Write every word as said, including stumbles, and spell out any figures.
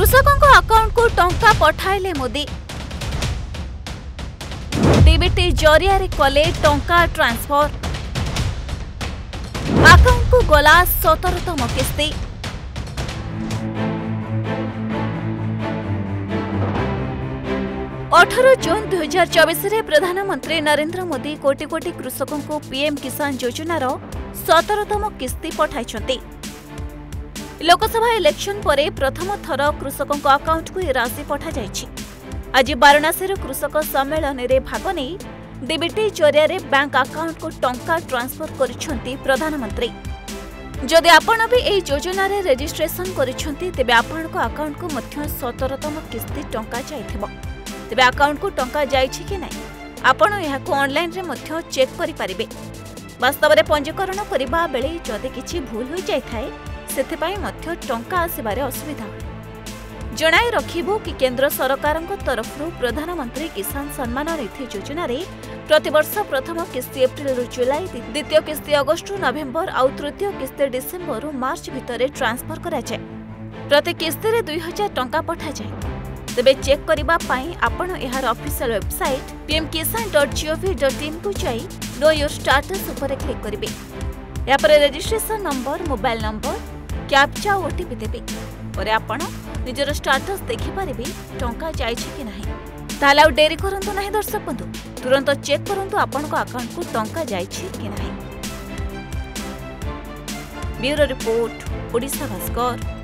कृषकों अकाउंट को टंका पठाइले मोदी डीबीटी जरिया कले टंका ट्रांसफर अकाउंट को गला सतरतम किस्ती अठारह जून दुई हजार चौबीस प्रधानमंत्री नरेंद्र मोदी कोटी कोटी कृषकों को पीएम किसान योजनार सतरतम किस्ती पठाई। लोकसभा इलेक्शन परे प्रथम थर कृषकों अकाउंट को राशि पठा जाइछि। आज वाराणसी कृषक सम्मेलन में भाग नहीं डीबीटी जरिया बैंक अकाउंट को टंका ट्रांसफर करिसेंती प्रधानमंत्री। जदि आपण भी एही योजना रे रजिस्ट्रेशन करिसेंती तेबे आपण को अकाउंट को मध्य सतरतम किस्ती टंका जाइथिबो। तेबे अकाउंट को टंका जाइछि कि नहीं आपण एहाको ऑनलाइन रे मध्य चेक करि परिबे। वास्तव में पंजीकरण करिबा बेले जदि किछि भूल होई जाय थाए सेथिपाई मध्य टंका आसिबारे असुविधा होय। जणाई रखिबो कि केंद्र सरकारक तरफरु प्रधानमंत्री किसान सम्मान निधि योजना रे प्रतिवर्ष प्रथम किस्ती एप्रिल रु जुलाई, द्वितीय किस्ती अगस्त रु नवेम्बर आउ तृतीय किस्ती डिसेम्बर रु मार्च भितर ट्रांसफर करा जाय। प्रति किस्ती रे दुई हजार टंका पठा जाय। तेबे चेक करिबा पई आपण एहार official website PM Kisan dot G O V dot in को जाई नो योर स्टेटस ऊपर क्लिक करिवे। या पर registration number, mobile number, captcha OTP देबे और आपण निजर स्टेटस देखि परिबे टंका जाइछि कि नाही। ताला आ डेरी करंतु नाही दर्शक बंधु, तुरंत चेक करंतु आपण को अकाउंट को टंका जाइछि कि नाही। Bureau report, Odisha Bhaskar.